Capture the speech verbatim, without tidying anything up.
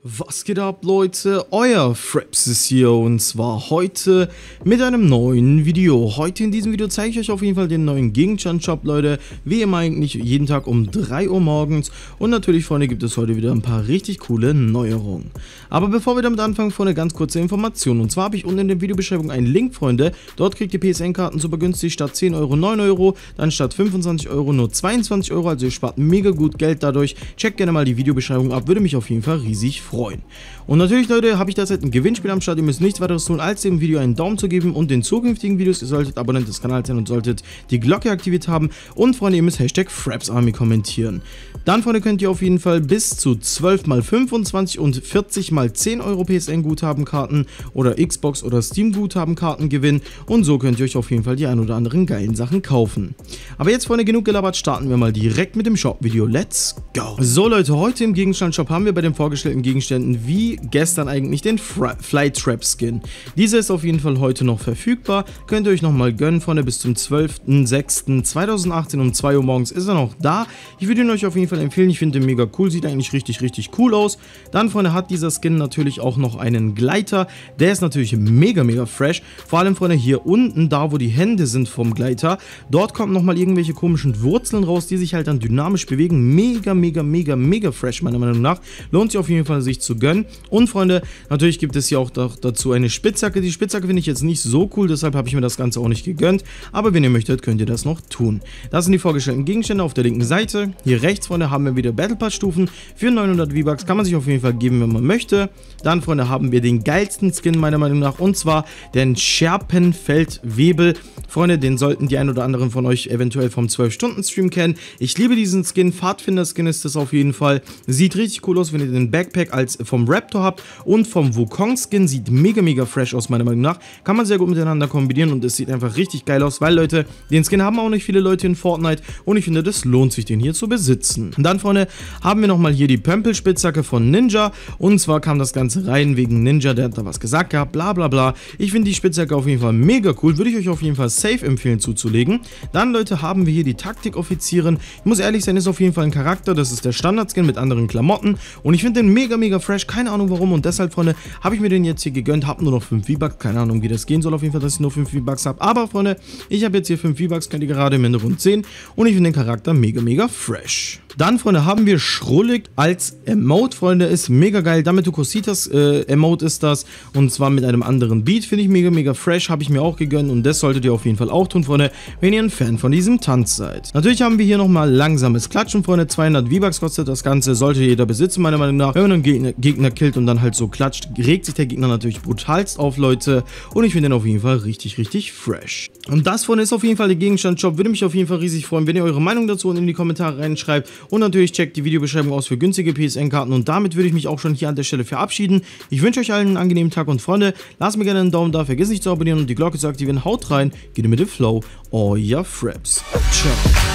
Was geht ab, Leute? Euer Fraps ist hier und zwar heute mit einem neuen Video. Heute in diesem Video zeige ich euch auf jeden Fall den neuen Gegenstand-Shop, Leute. Wie immer eigentlich jeden Tag um drei Uhr morgens. Und natürlich, Freunde, gibt es heute wieder ein paar richtig coole Neuerungen. Aber bevor wir damit anfangen, Freunde, ganz kurze Informationen. Und zwar habe ich unten in der Videobeschreibung einen Link, Freunde. Dort kriegt ihr P S N-Karten super günstig, statt zehn Euro neun Euro, dann statt fünfundzwanzig Euro nur zweiundzwanzig Euro. Also ihr spart mega gut Geld dadurch. Checkt gerne mal die Videobeschreibung ab, würde mich auf jeden Fall riesig freuen. freuen. Und natürlich, Leute, habe ich derzeit ein Gewinnspiel am Start. Ihr müsst nichts weiteres tun, als dem Video einen Daumen zu geben und den zukünftigen Videos. Ihr solltet Abonnent des Kanals sein und solltet die Glocke aktiviert haben. Und, Freunde, ihr müsst Hashtag FrapsArmy kommentieren. Dann, Freunde, könnt ihr auf jeden Fall bis zu zwölf mal fünfundzwanzig und vierzig mal zehn Euro P S N-Guthabenkarten oder Xbox oder Steam-Guthabenkarten gewinnen. Und so könnt ihr euch auf jeden Fall die ein oder anderen geilen Sachen kaufen. Aber jetzt, Freunde, genug gelabert, starten wir mal direkt mit dem Shop-Video. Let's go! So, Leute, heute im Gegenstand-Shop haben wir bei den vorgestellten Gegenständen wie gestern eigentlich den Flytrap Skin. Dieser ist auf jeden Fall heute noch verfügbar. Könnt ihr euch nochmal gönnen, Freunde, bis zum zwölften sechsten zweitausendachtzehn um zwei Uhr morgens ist er noch da. Ich würde ihn euch auf jeden Fall empfehlen. Ich finde den mega cool, sieht eigentlich richtig, richtig cool aus. Dann, Freunde, hat dieser Skin natürlich auch noch einen Gleiter. Der ist natürlich mega, mega fresh. Vor allem, Freunde, hier unten, da wo die Hände sind vom Gleiter, dort kommen nochmal irgendwelche komischen Wurzeln raus, die sich halt dann dynamisch bewegen. Mega, mega, mega, mega fresh, meiner Meinung nach. Lohnt sich auf jeden Fall, sich zu gönnen. Und, Freunde, natürlich gibt es hier auch dazu eine Spitzhacke. Die Spitzhacke finde ich jetzt nicht so cool, deshalb habe ich mir das Ganze auch nicht gegönnt. Aber wenn ihr möchtet, könnt ihr das noch tun. Das sind die vorgestellten Gegenstände auf der linken Seite. Hier rechts, Freunde, haben wir wieder Battle Pass Stufen für neunhundert V-Bucks. Kann man sich auf jeden Fall geben, wenn man möchte. Dann, Freunde, haben wir den geilsten Skin meiner Meinung nach, und zwar den Scherpenfeldwebel. Freunde, den sollten die ein oder anderen von euch eventuell vom zwölf Stunden Stream kennen. Ich liebe diesen Skin. Pfadfinder-Skin ist das auf jeden Fall. Sieht richtig cool aus, wenn ihr den Backpack als vom Raptor habt, und vom Wukong-Skin sieht mega, mega fresh aus, meiner Meinung nach. Kann man sehr gut miteinander kombinieren und es sieht einfach richtig geil aus, weil, Leute, den Skin haben auch nicht viele Leute in Fortnite und ich finde, das lohnt sich, den hier zu besitzen. Und dann, Freunde, haben wir nochmal hier die Pömpelspitzhacke von Ninja, und zwar kam das Ganze rein wegen Ninja, der hat da was gesagt gehabt, bla bla bla. Ich finde die Spitzhacke auf jeden Fall mega cool, würde ich euch auf jeden Fall safe empfehlen zuzulegen. Dann, Leute, haben wir hier die Taktikoffizierin. Ich muss ehrlich sein, ist auf jeden Fall ein Charakter, das ist der Standard-Skin mit anderen Klamotten und ich finde den mega, mega fresh, keine Ahnung warum, und deshalb, Freunde, habe ich mir den jetzt hier gegönnt, habe nur noch fünf V-Bucks, keine Ahnung, wie das gehen soll, auf jeden Fall, dass ich nur fünf V-Bucks habe, aber, Freunde, ich habe jetzt hier fünf V-Bucks, könnt ihr gerade im Hintergrund sehen, und ich finde den Charakter mega, mega fresh. Dann, Freunde, haben wir Schrullig als Emote, Freunde, ist mega geil. Damit Cositas äh, Emote ist das, und zwar mit einem anderen Beat, finde ich mega, mega fresh, habe ich mir auch gegönnt, und das solltet ihr auf jeden Fall auch tun, Freunde, wenn ihr ein Fan von diesem Tanz seid. Natürlich haben wir hier nochmal langsames Klatschen, Freunde, zweihundert V-Bucks kostet das Ganze, sollte jeder besitzen, meiner Meinung nach. Wenn man einen Gegner, Gegner killt und dann halt so klatscht, regt sich der Gegner natürlich brutalst auf, Leute, und ich finde den auf jeden Fall richtig, richtig fresh. Und das, Freunde, ist auf jeden Fall der Gegenstand-Shop, würde mich auf jeden Fall riesig freuen, wenn ihr eure Meinung dazu in die Kommentare reinschreibt. Und natürlich checkt die Videobeschreibung aus für günstige P S N-Karten, und damit würde ich mich auch schon hier an der Stelle verabschieden. Ich wünsche euch allen einen angenehmen Tag, und, Freunde, lasst mir gerne einen Daumen da, vergesst nicht zu abonnieren und die Glocke zu aktivieren. Haut rein, geht mit dem Flow, euer Fraps. Ciao.